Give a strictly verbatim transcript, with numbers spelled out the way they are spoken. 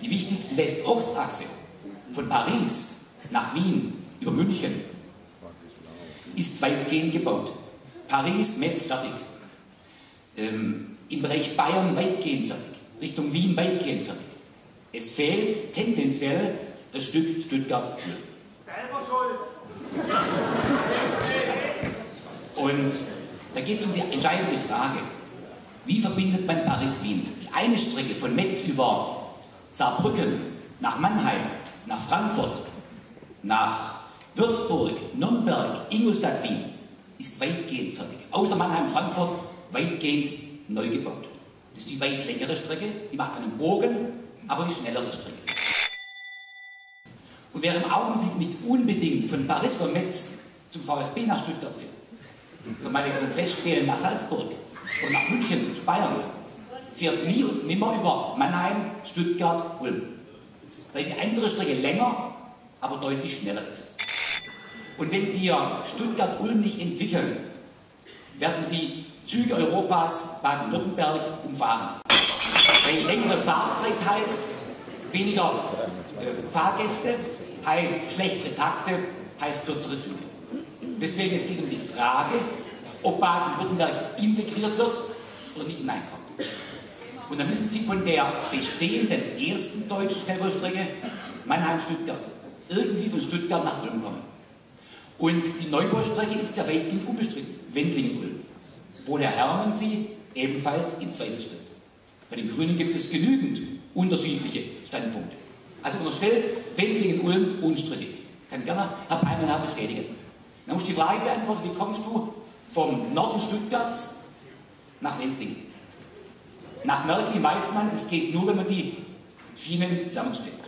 die wichtigste West-Ost-Achse von Paris nach Wien über München ist weitgehend gebaut. Paris, Metz fertig. Ähm, Im Bereich Bayern weitgehend fertig. Richtung Wien weitgehend fertig. Es fehlt tendenziell das Stück Stuttgart. Selber schuld. Und da geht es um die entscheidende Frage, wie verbindet man Paris-Wien? Die eine Strecke von Metz über Saarbrücken, nach Mannheim, nach Frankfurt, nach Würzburg, Nürnberg, Ingolstadt, Wien, ist weitgehend fertig. Außer Mannheim, Frankfurt, weitgehend neu gebaut. Das ist die weit längere Strecke, die macht einen Bogen, aber die schnellere Strecke. Und wer im Augenblick nicht unbedingt von Paris oder Metz zum VfB nach Stuttgart fährt, zum Beispiel zum Festspielen nach Salzburg oder nach München, zu Bayern, fährt nie und nimmer über Mannheim, Stuttgart, Ulm. Weil die andere Strecke länger, aber deutlich schneller ist. Und wenn wir Stuttgart-Ulm nicht entwickeln, werden die Züge Europas Baden-Württemberg umfahren. Weil längere Fahrzeit heißt weniger äh, Fahrgäste, heißt schlechtere Takte, heißt kürzere Züge. Deswegen es geht um die Frage, ob Baden-Württemberg integriert wird oder nicht hineinkommt. Und dann müssen Sie von der bestehenden ersten deutschen Schnellbaustrecke Mannheim-Stuttgart irgendwie von Stuttgart nach Ulm kommen. Und die Neubaustrecke ist ja weitgehend unbestritten, Wendlingen-Ulm, wo der Hermann sie ebenfalls in Zweifel stellt. Bei den Grünen gibt es genügend unterschiedliche Standpunkte. Also unterstellt Wendlingen-Ulm unstrittig. Kann gerne Herr Peimelherr bestätigen. Dann muss ich die Frage beantworten, wie kommst du vom Norden Stuttgarts nach Wendlingen? Nach Märklin weiß man, das geht nur, wenn man die Schienen zusammenstellt.